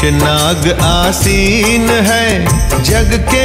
शेषनाग आसीन है जग के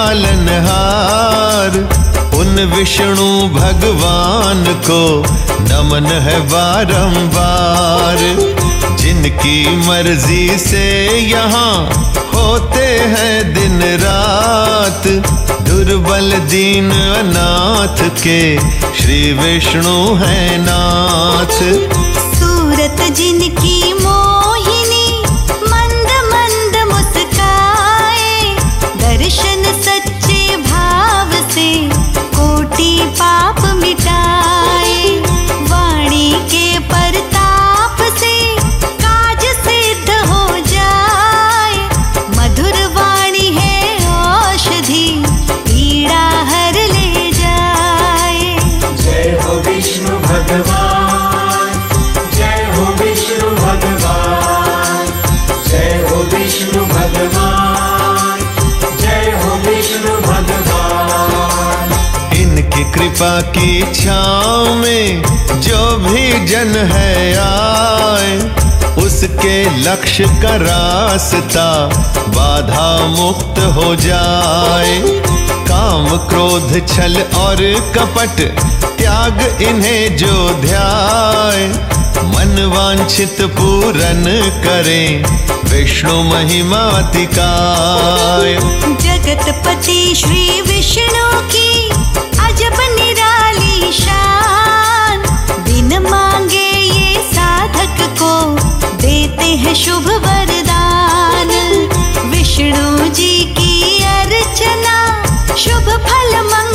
पालनहार। उन विष्णु भगवान को नमन है बारंबार। जिनकी मर्जी से यहाँ होते हैं दिन रात, दुर्बल दीन अनाथ के श्री विष्णु हैं नाथ। सूरत जिनकी मोहिनी मंद मंद मुस्काए, दर्शन सच्चे भाव से कोटि पाप मिटाए। वाणी के परताप से काज सिद्ध हो जाए, मधुर वाणी है औषधि पीड़ा हर ले जाए। जय हो विष्णु भगवान, जय हो विष्णु भगवान, जय हो विष्णु भगवान, जय हो विष्णु भगवान। इनकी कृपा की छाँव में जो भी जन है आए, उसके लक्ष्य का रास्ता बाधा मुक्त हो जाए। काम क्रोध छल और कपट त्याग इन्हें जो ध्याए, मन वांछित पूरन करें विष्णु महिमा अतिकाय। जगतपति श्री विष्णु की अजब निराली शान, बिन मांगे ये साधक को देते हैं शुभ वरदान। विष्णु जी की अर्चना शुभ फल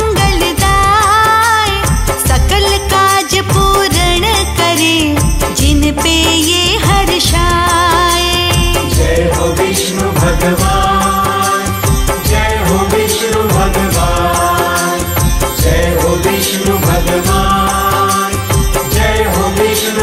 मंगलदाय, सकल काज पूर्ण करे जिन पे ये हर्षाए। जय हो विष्णु भगवान, जय हो विष्णु भगवान, जय हो विष्णु भगवान, जय हो विष्णु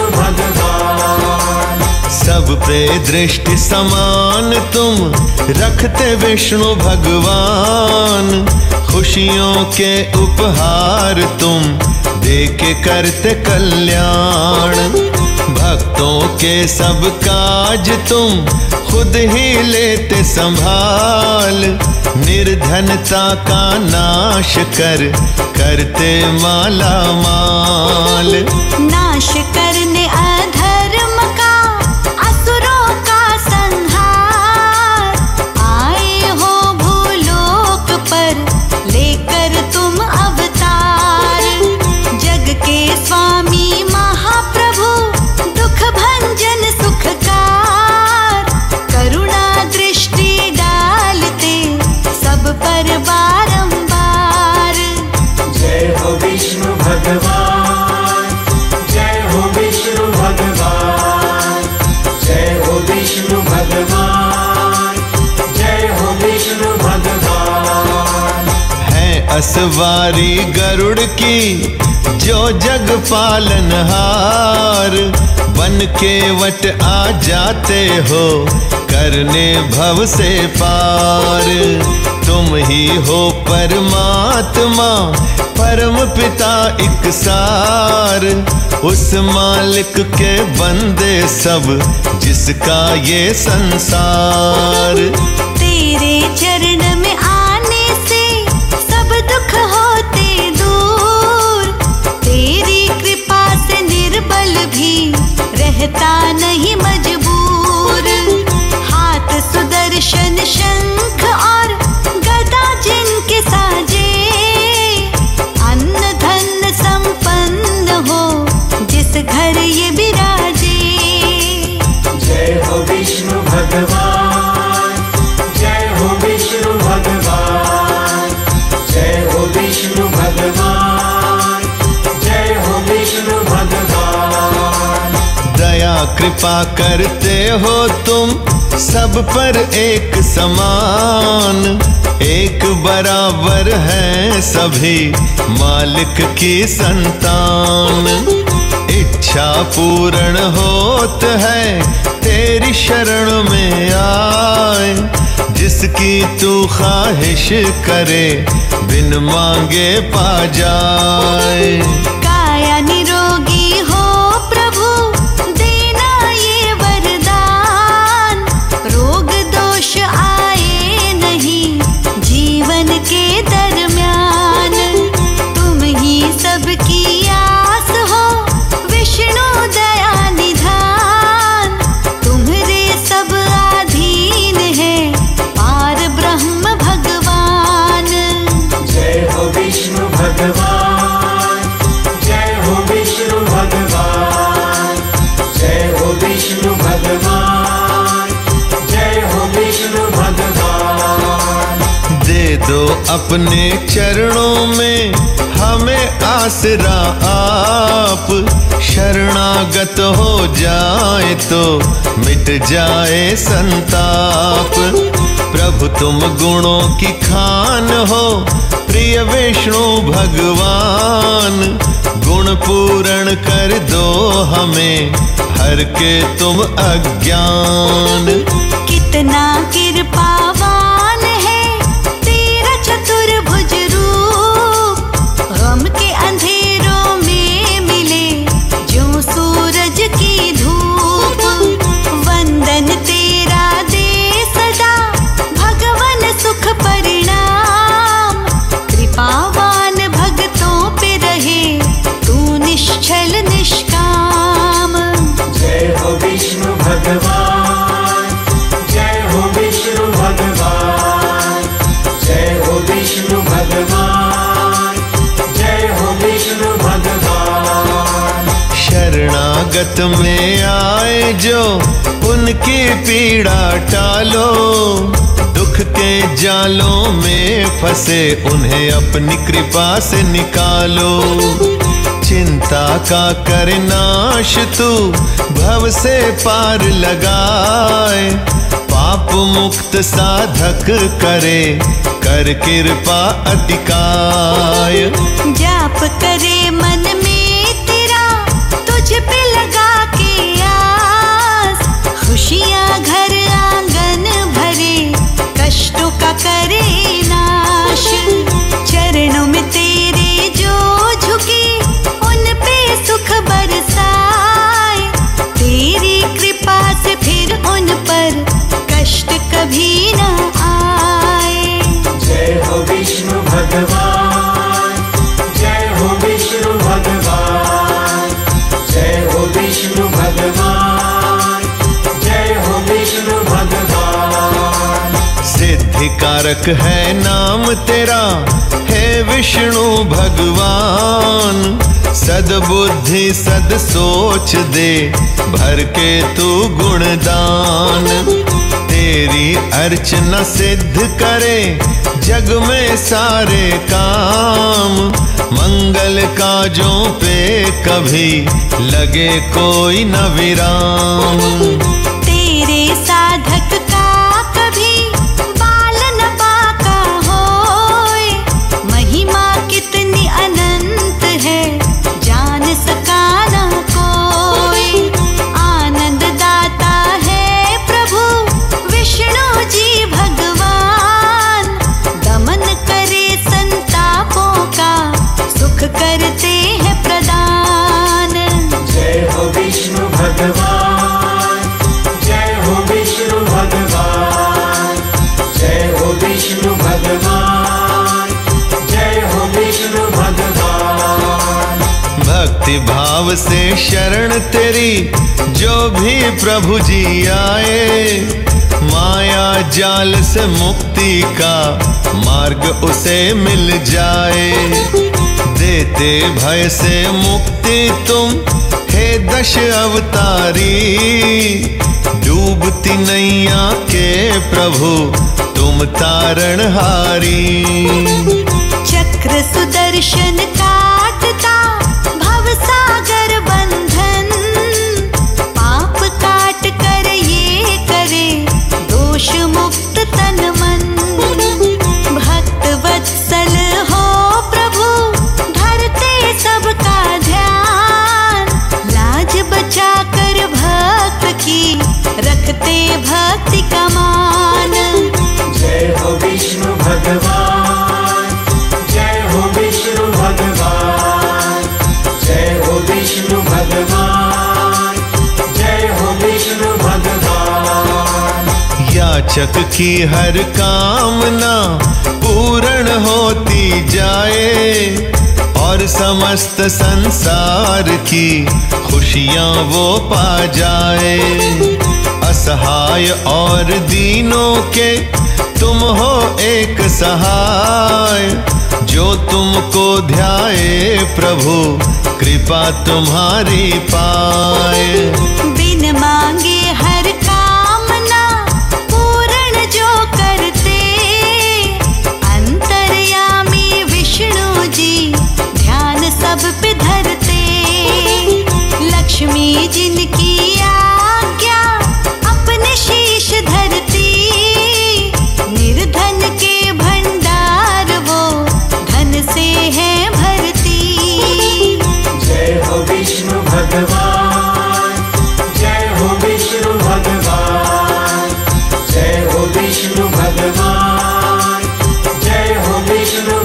भगवान। सब पे दृष्टि समान तुम रखते विष्णु भगवान। खुशियों के उपहार तुम दे के करते कल्याण। भक्तों के सब काज तुम खुद ही लेते संभाल। निर्धनता का नाश करते माला माल। नाश करने अधर्म का असुरों का संहार, आए हो भूलोक पर लेकर तुम अवतार। जग के स्वामी महाप्रभु दुख भंजन सुखकार, करुणा दृष्टि डालते सब पर बारंबार। जय हो विष्णु भगवान, जय हो विष्णु भगवान, जय हो विष्णु भगवान, जय हो विष्णु भगवान। है असवारी गरुड़ की जो जग पालनहार, बन के वट आ जाते हो करने भव से पार। तुम ही हो परमात्मा परम पिता एक सार, उस मालिक के बंदे सब जिसका ये संसार। तेरे चरण में आने से सब दुख होते दूर, तेरी कृपा से निर्बल भी रहता नहीं मजबूर। हाथ सुदर्शन शंख और गदा जिनके साजे, अन्न धन संपन्न हो जिस घर ये विराजे। जय हो विष्णु भगवान, जय हो विष्णु भगवान, जय हो विष्णु भगवान, जय हो विष्णु भगवान। दया कृपा करते हो तुम सब पर एक समान। एक बराबर है सभी मालिक की संतान। इच्छा पूर्ण होत है तेरी शरण में आए, जिसकी तू ख्वाहिश करे बिन मांगे पा जाए। काया निरोगी हो प्रभु देना ये वरदान, रोग विष्णु भगवान, जय हो विष्णु भगवान, जय हो विष्णु भगवान, जय हो विष्णु भगवान। दे दो अपने चरणों में हमें आसरा आप, शरणागत हो जाए तो मिट जाए संताप। प्रभु तुम गुणों की खान हो, प्रिय विष्णु भगवान, गुण पूर्ण कर दो हमें, हर के तुम अज्ञान। कितना कृपावान है तेरा चतुर्भुज रूप, गम के अंधेरों में मिले जो सूरज की धूप। वंदन तेरा दे सदा भगवन सुख परिणाम, कृपावान भक्तों पे रहे तू निश्चल निष्काम। जय हो विष्णु भगवान, जय हो विष्णु भगवान, जय हो विष्णु भगवान, जय हो विष्णु भगवान। शरणागत में आए जो उनकी पीड़ा टालो, दुख के जालों में फंसे उन्हें अपनी कृपा से निकालो। चिंता का कर नाश तू भव से पार लगाए, पाप मुक्त साधक करे कर कृपा अतिकाय। जाप करे मन में तेरा तुझ पे लगा के आस, खुशियाँ घर आंगन भरे कष्टों का करे नाश। चरणों में तेरे जो झुके उन पे सुख बरसाए, तेरी कृपा से फिर उन पर कष्ट कभी न आए। जय हो विष्णु भगवान, जय हो विष्णु भगवान, जय हो विष्णु भगवान, जय हो विष्णु भगवान। सिद्धि कारक है नाम तेरा हे विष्णु भगवान, सद्बुद्धि सद सोच दे भर के तू गुणदान। तेरी अर्चना सिद्ध करे जग में सारे काम, मंगल काजों पे कभी लगे कोई न विराम। तेरे साधक का कभी बाल न बाका होए, महिमा कितनी अनंत है जान सका न कोई। आनंद दाता है प्रभु विष्णु जी भगवान, दमन करे संतापों का सुख करते हैं प्रदान। जय हो विष्णु भगवान, जय हो विष्णु भगवान, जय हो विष्णु भगवान, जय हो विष्णु भगवान। भक्ति भाव से शरण तेरी जो भी प्रभु जी आए, माया जाल से मुक्ति का मार्ग उसे मिल जाए। देते भय से मुक्ति तुम हे दश अवतारी, डूबती नैया के प्रभु तुम तारणहारी। चक्र सुदर्शन काटता भव सागर बंधन, पाप काट कर ये करे दोष मुक्त तन मन। भक्त वत्सल हो प्रभु धरते सबका ध्यान, लाज बचा कर भक्त की रखते भक्ति का मान। जय हो विष्णु भगवान, जय हो विष्णु भगवान, जय हो विष्णु भगवान, जय हो विष्णु भगवान। याचक की हर कामना पूर्ण होती जाए, और समस्त संसार की खुशियाँ वो पा जाए। असहाय और दीनों के तुम हो एक सहाय, जो तुमको ध्याए प्रभु कृपा तुम्हारी पाए। बिन मांगे हर कामना पूर्ण जो करते, अंतर्यामी विष्णु जी ध्यान सब पे धरते। लक्ष्मी जिनकी आज्ञा अपने शीश धरती, निर्धन के भंडार वो धन से है भरती। जय हो विष्णु भगवान, जय हो विष्णु भगवान, जय हो विष्णु भगवान, जय हो विष्णु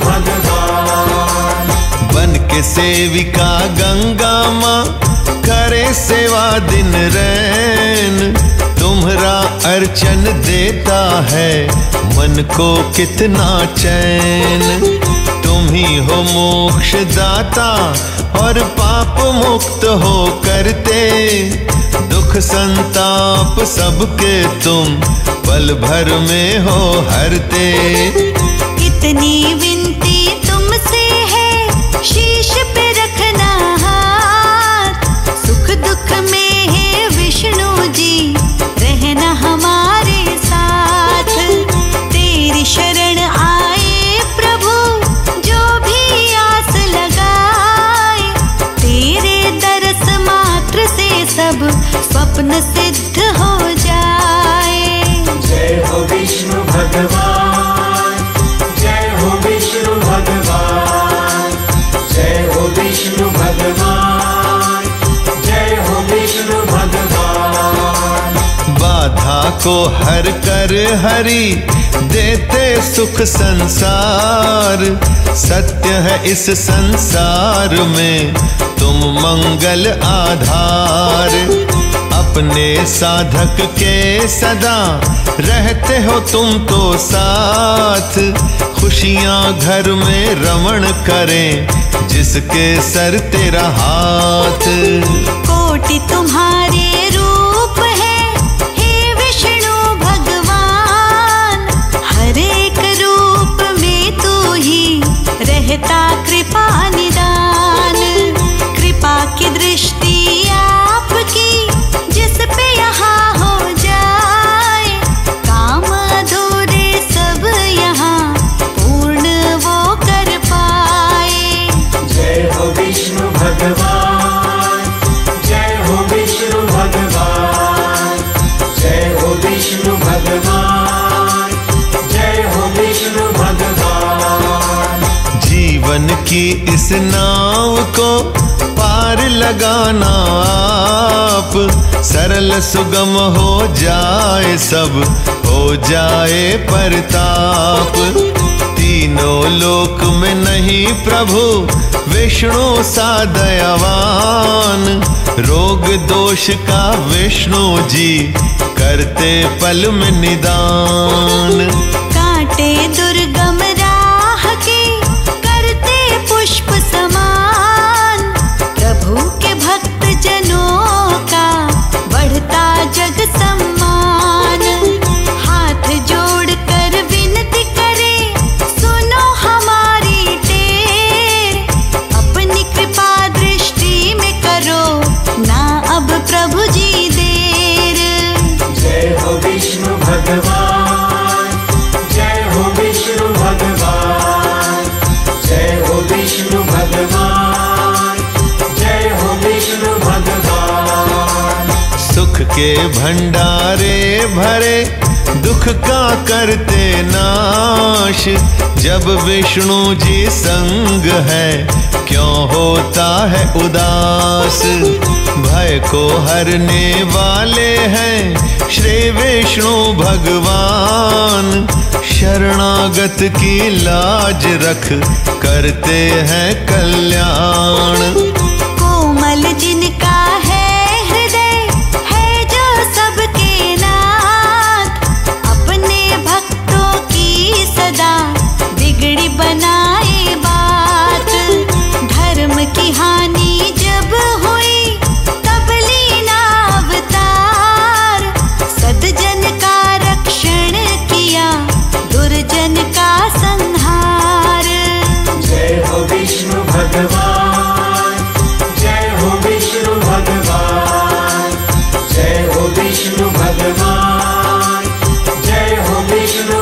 भगवान। बन के सेविका गंगा माँ करे सेवा दिन रैन, तुम्हारा अर्चन देता है मन को कितना चैन। तुम ही हो मोक्ष दाता और पाप मुक्त हो करते, दुख संताप सबके तुम पल भर में हो हरते। कितनी विनती तुमसे है शीश पे रखना हाथ, सुख दुख में है विष्णु जी रहना हमारे साथ। तेरी शरण आए प्रभु जो भी आस लगाए, तेरे दरस मात्र से सब स्वप्न सिद्ध हो जाए। जय हो विष्णु भगवान, जय हो विष्णु भगवान, जय हो विष्णु भगवान, जय हो विष्णु भगवान। बाधा को हर कर हरि देते सुख संसार, सत्य है इस संसार में तुम मंगल आधार। अपने साधक के सदा रहते हो तुम तो साथ, खुशियां घर में रमण करें जिसके सर तेरा हाथ। कोटि तुम्हारे रूप है हे विष्णु भगवान, हर एक रूप में तू ही रहता कृपा निदान। कृपा की दृष्टि आपकी जिस पे यहाँ हो जाए, काम अधूरे सब यहाँ पूर्ण वो कर पाए। जय हो विष्णु भगवान, जय हो विष्णु भगवान, जय हो विष्णु भगवान, जय हो विष्णु भगवान। जीवन की इस नाव को पार लगाना आप, सरल सुगम हो जाए सब हो जाए परताप। तीनों लोक में नहीं प्रभु विष्णु सा दयावान, रोग दोष का विष्णु जी करते पल में निदान। कांटे दुर्गम राह के करते पुष्प समान, प्रभु के भक्त जनों का बढ़ता जग सम्मान। हाथ जोड़ कर विनती करे सुनो हमारी टेर, अपनी कृपा दृष्टि में करो ना अब प्रभु जी देर। जय हो विष्णु भगवान, जय हो विष्णु भगवान, जय हो विष्णु भगवान, जय हो विष्णु भगवान। सुख के भंडारे भरे दुख का करते नाश, जब विष्णु जी संग है क्यों होता है उदास। भय को हरने वाले हैं श्री विष्णु भगवान, शरणागत की लाज रख करते हैं कल्याण। कोमल जिनका है हृदय है जो सबके नाथ, अपने भक्तों की सदा बिगड़ी बनाए बात। धर्म की हानि जब हुई तब लीना अवतार, सद्जन का रक्षण किया दुर्जन का संहार। विष्णु भगवान, जय हो विष्णु भगवान, जय हो विष्णु भगवान, जय हो विष्णु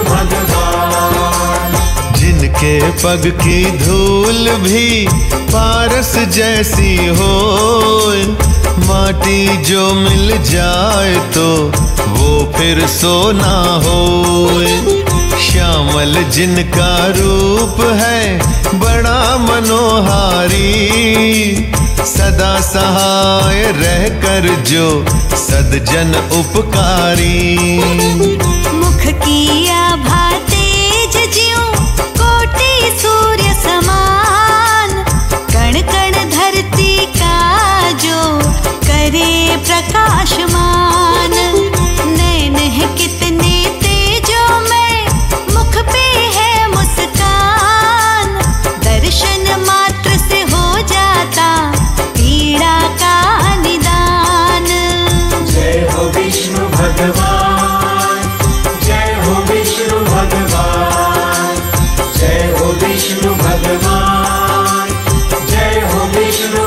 भगवान। जिनके पग की धूल भी पारस जैसी होए, माटी जो मिल जाए तो वो फिर सोना होए। श्यामल जिनका रूप है बड़ा मनोहारी, सदा सहाय रहकर जो सद्जन उपकारी। मुख की आभा तेज ज्यों कोटि सूर्य समान, कण कण धरती का जो करे प्रकाशमान। नैन है कितने तेजों में, मुख पे है मुस्कान, दर्शन मात्र से हो जाता पीड़ा का निदान। जय हो विष्णु भगवान, जय हो विष्णु भगवान, जय हो विष्णु भगवान, जय हो विष्णु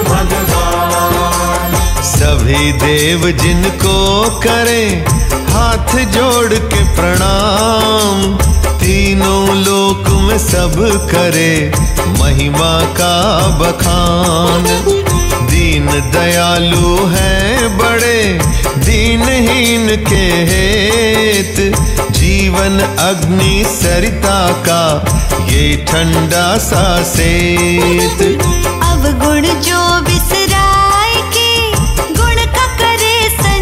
भगवान। सभी देव जिनको करें हाथ जोड़ के प्रणाम, तीनों लोक में सब करे महिमा का बखान। दीन दयालु हैं बड़े दीनहीन के हेत, जीवन अग्नि सरिता का ये ठंडा सा सेत। अवगुण जो विसराय के गुण का करे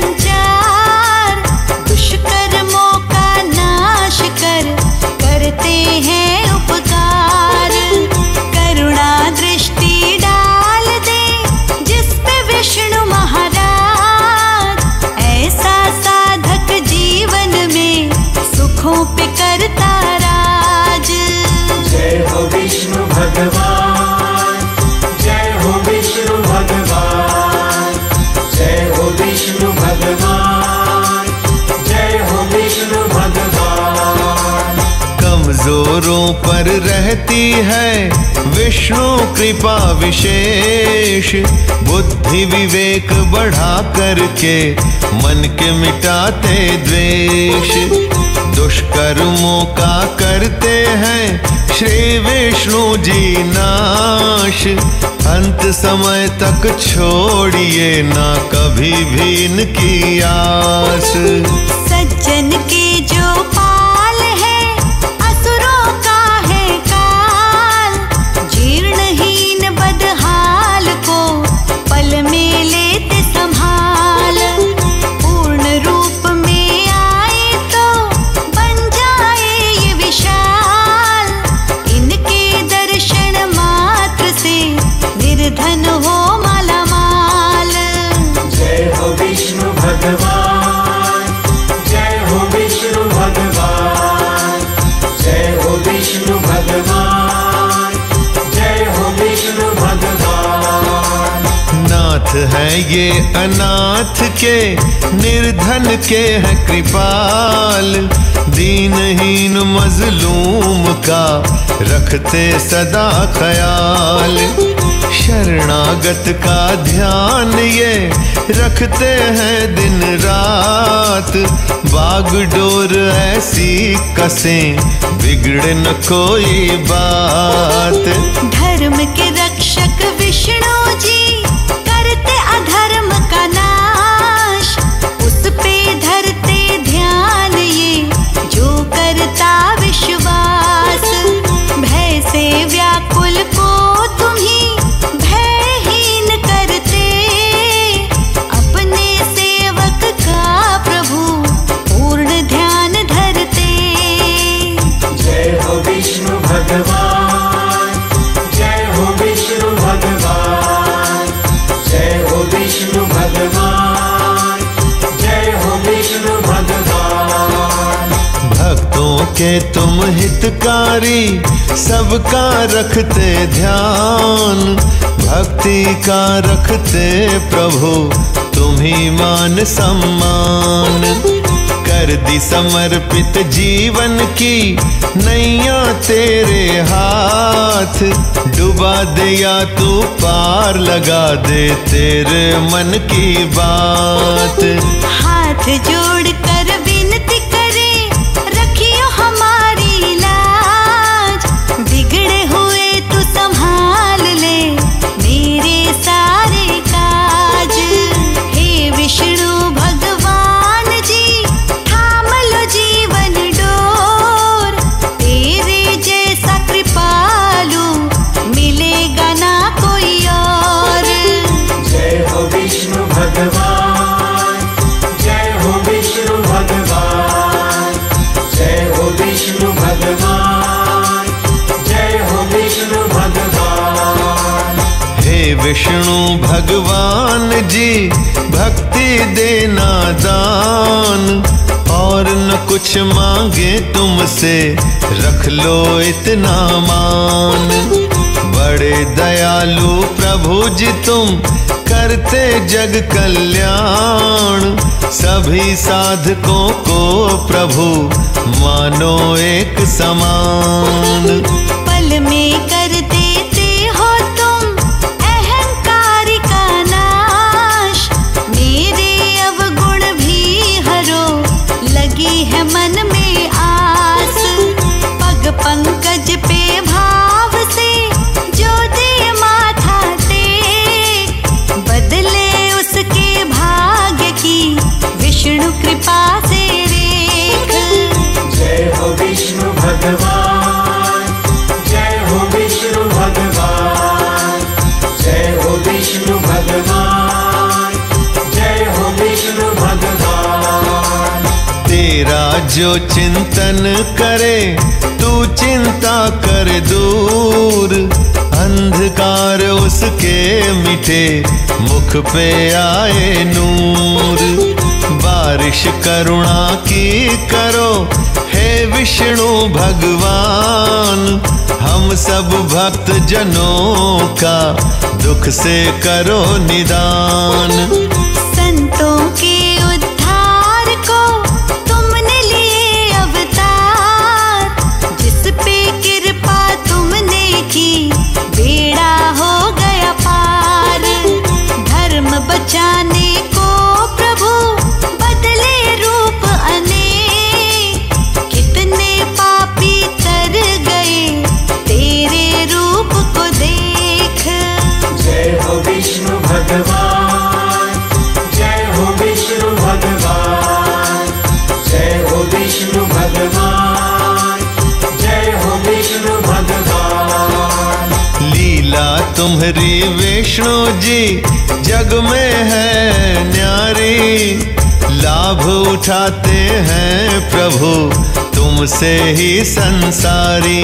संचार, दुष्कर्मों का नाश कर करते हैं उपकार। करुणा दृष्टि डाल दे जिस पे विष्णु महाराज, ऐसा साधक जीवन में सुखों पे करता राज। जय हो विष्णु भगवान, जय हो विष्णु भगवान, जय हो विष्णु भगवान, जय हो विष्णु भगवान। कमजोरों पर रहती है विष्णु कृपा विशेष, बुद्धि विवेक बढ़ा करके मन के मिटाते द्वेष। दुष्कर्मों का करते हैं श्री विष्णु जी नाश, अंत समय तक छोड़िए ना कभी भी इनकी आस। सज्जन के जो पाल है असुरों का है काल, जीर्णहीन बदहाल को पल में लेते संभाल। पूर्ण रूप में आए तो बन जाए ये विशाल, इनके दर्शन मात्र से निर्धन हो मालामाल। जय हो विष्णु भगवान, जय हो विष्णु भगवान, जय हो विष्णु भगवान, जय हो विष्णु भगवान। नाथ है ये अनाथ के निर्धन के है कृपाल, दीनहीन मजलूम का रखते सदा ख्याल। शरणागत का ध्यान ये रखते हैं दिन रात, बागडोर ऐसी कसें बिगड़ न कोई बात। धर्म के रक्षक विष्णु जी करते अधर्म का नाश, उस पे धरते ध्यान ये जो करता विश्वास। भय से व्याकुल को तुम्ही भयहीन करते, अपने सेवक का प्रभु पूर्ण ध्यान धरते। जय हो विष्णु भगवान, जय हो विष्णु भगवान, जय हो विष्णु भगवान, जय हो विष्णु भगवान। भक्तों के तुम हितकारी सबका रखते ध्यान, भक्ति का रखते प्रभु तुम ही मान सम्मान। कर दी समर्पित जीवन की नैया तेरे हाथ। डुबा दे या तू पार लगा दे तेरे मन की बात। हाथ जोड़ कर विनती करे रखियो हमारी लाज। बिगड़े हुए तू संभाल ले मेरे सारे काज। हे विष्णु भगवान जी थाम लो जीवन डोर। तेरे जैसा कृपालु मिलेगा ना कोई और। जय हो विष्णु भगवान, जय हो विष्णु भगवान, जय हो विष्णु भगवान, जय हो विष्णु भगवान। हे विष्णु भगवान जी भक्ति देना दान। और न कुछ मांगे तुमसे रख लो इतना मान। बड़े दयालु प्रभु जी तुम करते जग कल्याण। सभी साधकों को प्रभु मानो एक समान। पल में कर देते हो तुम अहंकार का नाश। मेरे अवगुण भी हरो लगी है मन में आस। पग पंकज पे भाव से जो दे माथा टेक। बदले उसके भाग्य की विष्णु कृपा से रेख। जय हो विष्णु भगवान, जय हो विष्णु भगवान, जय हो विष्णु भगवान, जय हो विष्णु भगवान। तेरा जो चिंतन करे तू चिंता कर दूर। अंधकार उसके मिटे मुख पे आए नूर। बारिश करुणा की करो हे विष्णु भगवान। हम सब भक्त जनों का दुख से करो निदान। संतों के उद्धार को तुमने लिए अवतार। जिस पे कृपा तुमने की बेड़ा हो गया पार। धर्म बचाने को प्रभु बदले रूप अनेक। कितने पापी तर गए तेरे रूप को देख। जय हो विष्णु भगवान, जय हो विष्णु भगवान, जय हो विष्णु भगवान, जय हो विष्णु भगवान। लीला तुम्हारी विष्णु जी जग में है न्यारी। लाभ उठाते हैं प्रभु तुमसे ही संसारी।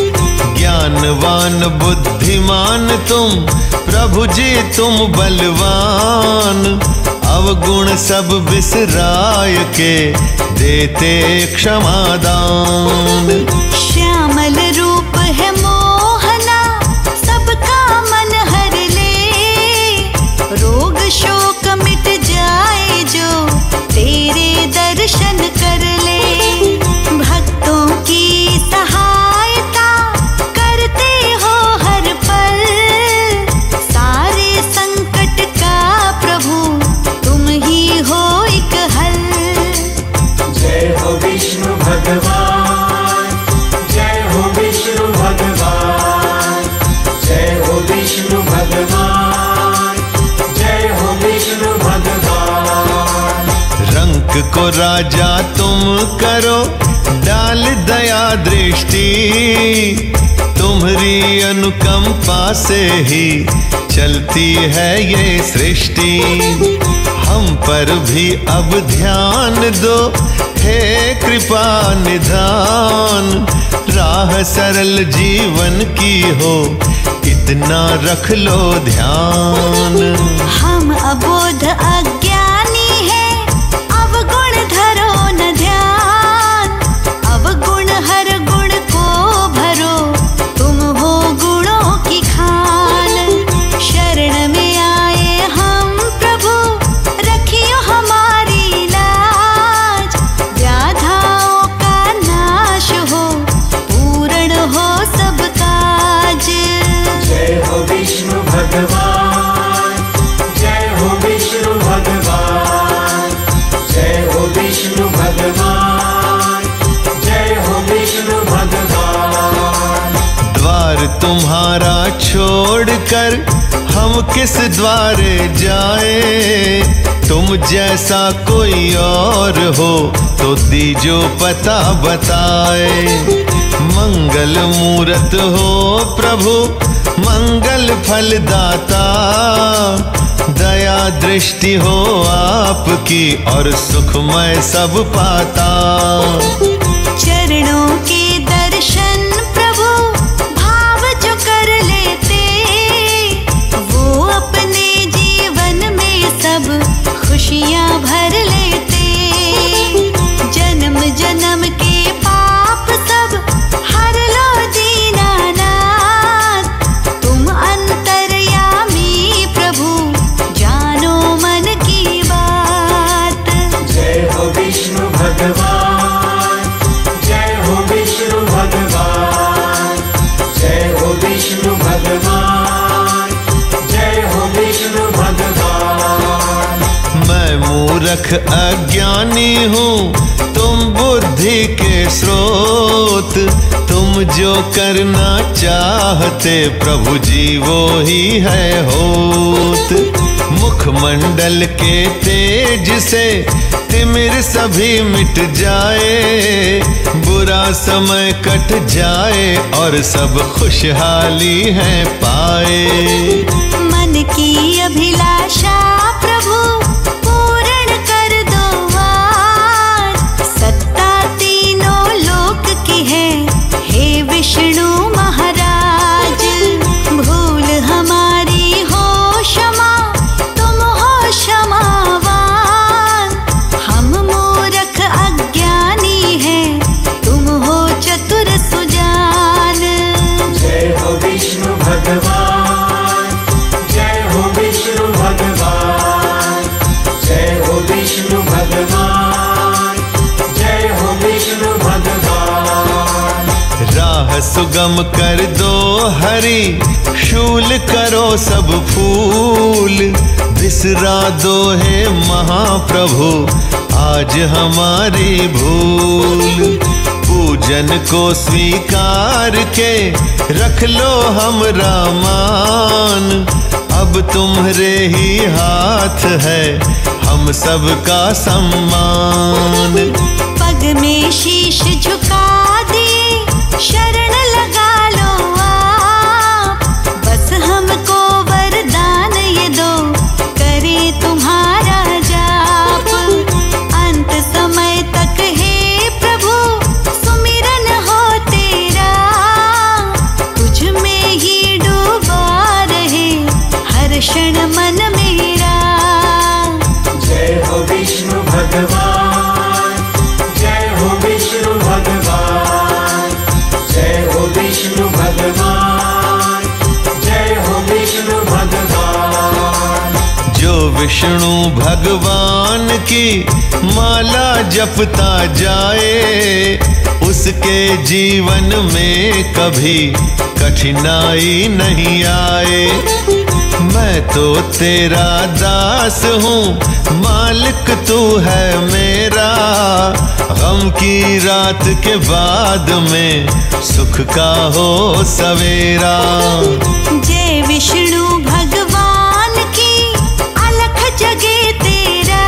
ज्ञानवान बुद्धिमान तुम प्रभु जी तुम बलवान। अवगुण सब बिसराय के देते क्षमादान। श्यामल रूप है मोहना सबका मन हर ले। रोग शोक मिट जाए जो तेरे दर्शन कर ले। भक्तों की सहायता करते हो हर पल। सारे संकट का प्रभु तुम ही हो एक हल। जय हो विष्णु भगवान, जय हो विष्णु भगवान, जय हो विष्णु भगवान, जय हो विष्णु भगवान। रंक को राजा तुम करो डाल दया दृष्टि। तुम्हारी अनुकंपा से ही चलती है ये सृष्टि। हम पर भी अब ध्यान दो हे कृपा निधान। राह सरल जीवन की हो इतना रख लो ध्यान। हम अबोध अज्ञानी हैं अवगुण धरो न ध्यान। अवगुण हर गुण को भरो तुम हो गुणों की खान। शरण में आए हम प्रभु रखियो हमारी लाज। विष्णु भगवान, जय हो विष्णु भगवान, जय हो विष्णु भगवान, जय हो विष्णु भगवान। द्वार तुम्हारा छोड़कर हम किस द्वारे जाए, तुम जैसा कोई और हो तो दीजो पता बताए। मंगल मूरत हो प्रभु मंगल फल दाता, दया दृष्टि हो आपकी और सुखमय सब पाता। चरणों के दर्शन प्रभु भाव जो कर लेते, वो अपने जीवन में सब खुशियाँ भर लेते। जन्म जन्म के पाप सब हर लो दीनानाथ, तुम अंतर्यामी प्रभु जानो मन की बात। जय हो विष्णु भगवान, जय हो विष्णु भगवान, जय हो विष्णु भगवान, जय हो विष्णु भगवान। मैं मूर्ख अज्ञानी हूँ तुम बुद्धि के स्रोत, तुम जो करना चाहते प्रभु जी वो ही है होत। मुखमंडल के तेज से तिमिर सभी मिट जाए, बुरा समय कट जाए और सब खुशहाली है पाए। मन की अभिलाषा प्रभु पूर्ण कर दो आज, सत्ता तीनों लोक की है हे विष्णु महाराज। भूल हमारी हो क्षमा, तुम हो क्षमावान, हम मूर्ख अज्ञानी हैं, तुम हो चतुर सुजान। जय हो विष्णु भगवान, जय हो विष्णु भगवान, जय हो विष्णु भगवान, जय हो विष्णु भगवान। राह सुगम कर दो हरि, शूल करो सब फूल, बिसरा दो हे महाप्रभु आज हमारी भूल। पूजन को स्वीकार के रख लो हमरा मान, अब तुम्हारे ही हाथ है हम सबका सम्मान। पग में शीश झुका दिए शरण लगा लो आप, बस हमको वरदान ये दो करें तुम्हारा जाप। अंत समय तक हे प्रभु सुमिरन हो तेरा, तुझ में ही डूबा रहे हर क्षण मन मेरा। जय हो विष्णु भगवान, जय हो विष्णु भगवान, जय हो विष्णु भगवान, जय हो विष्णु भगवान। जो विष्णु भगवान की माला जपता जाए, उसके जीवन में कभी कठिनाई नहीं आए। मैं तो तेरा दास हूँ मालिक तू है मेरा, गम की रात के बाद में सुख का हो सवेरा। जय विष्णु भगवान की अलख जगे तेरा,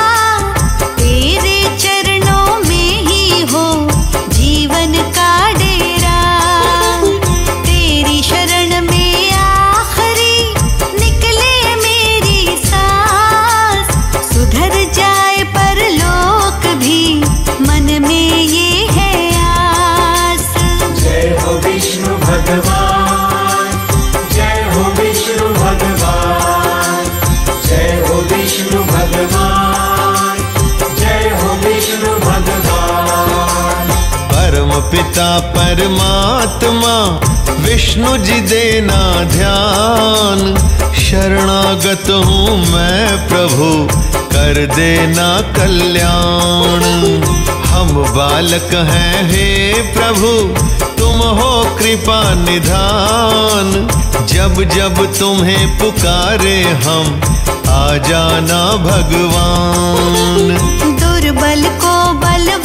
तेरे चरणों में ही हो जीवन का डेरा। तेरी शरण में आखिरी निकले मेरी सांस, सुधर जाए परलोक भी मन में ये है आस। जय हो विष्णु भगवान, जय हो विष्णु भगवान, जय हो विष्णु भगवान, जय हो विष्णु भगवान। परम पिता परमात्मा विष्णु जी देना ध्यान, शरणागत हूँ मैं प्रभु कर देना कल्याण। हम बालक हैं हे प्रभु तुम हो कृपा निधान, जब जब तुम्हें पुकारे हम आ जाना भगवान। दुर्बल को बल